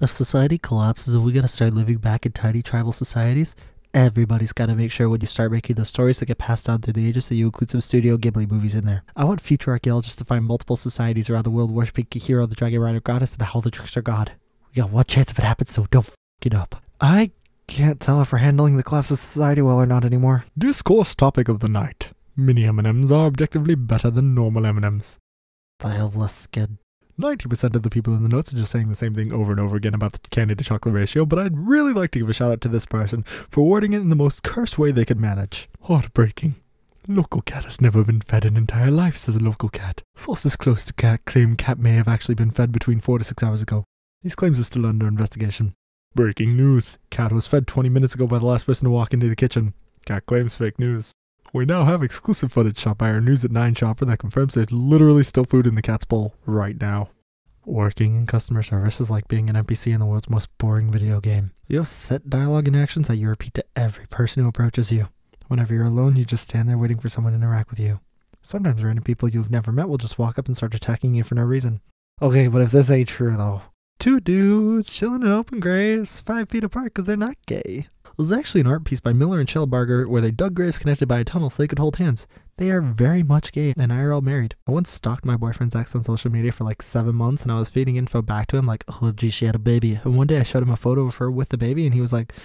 If society collapses and we gotta start living back in tiny tribal societies, everybody's gotta make sure when you start making those stories that get passed down through the ages that you include some Studio Ghibli movies in there. I want future archaeologists to find multiple societies around the world worshipping Kihiro the Dragon Rider Goddess and Howl the Trickster God. We got one chance if it happens, so don't f it up. I can't tell if we're handling the collapse of society well or not anymore. Discourse topic of the night. Mini M&Ms are objectively better than normal M&Ms. I have less skin. 90% of the people in the notes are just saying the same thing over and over again about the candy to chocolate ratio, but I'd really like to give a shout out to this person for wording it in the most cursed way they could manage. Heartbreaking. Local cat has never been fed an entire life, says a local cat. Sources close to cat claim cat may have actually been fed between 4 to 6 hours ago. These claims are still under investigation. Breaking news. Cat was fed 20 minutes ago by the last person to walk into the kitchen. Cat claims fake news. We now have exclusive footage shot by our News at 9 shopper that confirms there's literally still food in the cat's bowl right now. Working in customer service is like being an NPC in the world's most boring video game. You have set dialogue and actions that you repeat to every person who approaches you. Whenever you're alone, you just stand there waiting for someone to interact with you. Sometimes random people you've never met will just walk up and start attacking you for no reason. Okay, but if this ain't true though. 2 dudes chilling in open graves, 5 feet apart because they're not gay. It was actually an art piece by Miller and Shellbarger where they dug graves connected by a tunnel so they could hold hands. They are very much gay and IRL married. I once stalked my boyfriend's ex on social media for like 7 months and I was feeding info back to him like, oh gee, she had a baby. And one day I showed him a photo of her with the baby and he was like,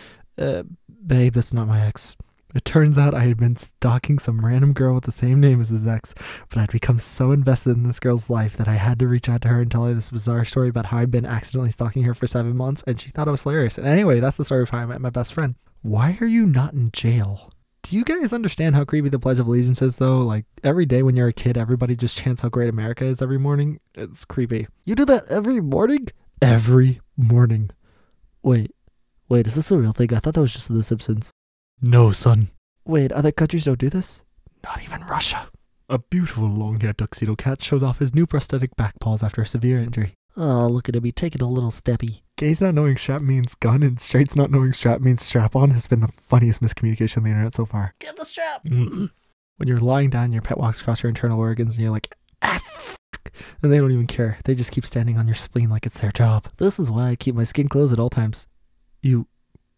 babe, that's not my ex. It turns out I had been stalking some random girl with the same name as his ex, but I'd become so invested in this girl's life that I had to reach out to her and tell her this bizarre story about how I'd been accidentally stalking her for 7 months, and she thought it was hilarious. And anyway, that's the story of how I met my best friend. Why are you not in jail? Do you guys understand how creepy the Pledge of Allegiance is, though? Like, every day when you're a kid, everybody just chants how great America is every morning. It's creepy. You do that every morning? Every morning. Wait, is this a real thing? I thought that was just in The Simpsons. No, son. Wait, other countries don't do this? Not even Russia. A beautiful long-haired tuxedo cat shows off his new prosthetic back paws after a severe injury. Oh, look at him, he taking a little steppy. Gays not knowing strap means gun and straights not knowing strap means strap-on has been the funniest miscommunication on the internet so far. Get the strap! When you're lying down, your pet walks across your internal organs and you're like, ah, fuck. And they don't even care. They just keep standing on your spleen like it's their job. This is why I keep my skin closed at all times. You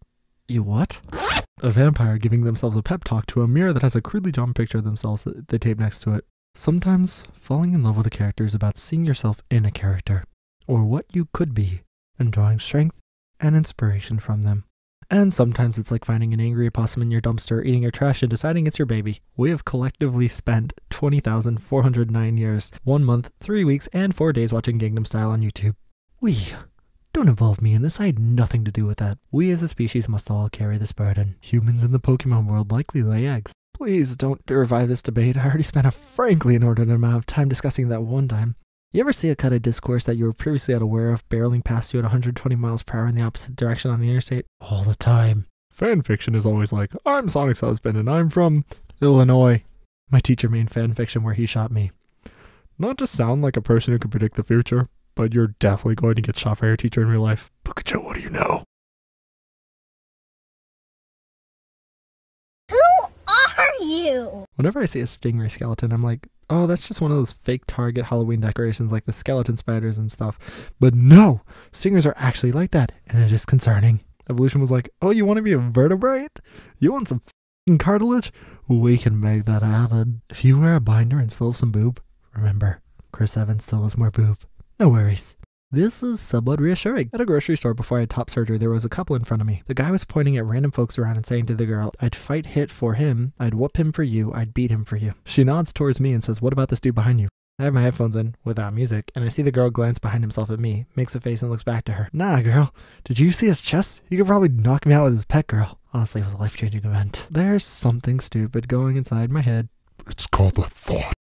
what? A vampire giving themselves a pep talk to a mirror that has a crudely drawn picture of themselves that they tape next to it. Sometimes, falling in love with a character is about seeing yourself in a character, or what you could be, and drawing strength and inspiration from them. And sometimes it's like finding an angry opossum in your dumpster, eating your trash, and deciding it's your baby. We have collectively spent 20,409 years, 1 month, 3 weeks, and 4 days watching Gangnam Style on YouTube. Don't involve me in this, I had nothing to do with that. We as a species must all carry this burden. Humans in the Pokemon world likely lay eggs. Please don't revive this debate, I already spent a frankly inordinate amount of time discussing that one time. You ever see a cut of discourse that you were previously unaware of barreling past you at 120 miles per hour in the opposite direction on the interstate? All the time. Fanfiction is always like, I'm Sonic's husband and I'm from Illinois. My teacher made fanfiction where he shot me. Not to sound like a person who can predict the future, but you're definitely going to get shot by your teacher in real life. Pikachu, what do you know? Who are you? Whenever I see a stingray skeleton, I'm like, oh, that's just one of those fake Target Halloween decorations like the skeleton spiders and stuff. But no, stingers are actually like that, and it is concerning. Evolution was like, oh, you want to be a vertebrate? You want some f***ing cartilage? We can make that happen. If you wear a binder and still have some boob, remember, Chris Evans still has more boob. No worries. This is somewhat reassuring. At a grocery store before I had top surgery, there was a couple in front of me. The guy was pointing at random folks around and saying to the girl, I'd fight hit for him, I'd whoop him for you, I'd beat him for you. She nods towards me and says, what about this dude behind you? I have my headphones in, without music, and I see the girl glance behind himself at me, makes a face and looks back to her. Nah, girl, did you see his chest? He could probably knock me out with his pet, girl. Honestly, it was a life-changing event. There's something stupid going inside my head. It's called a thought.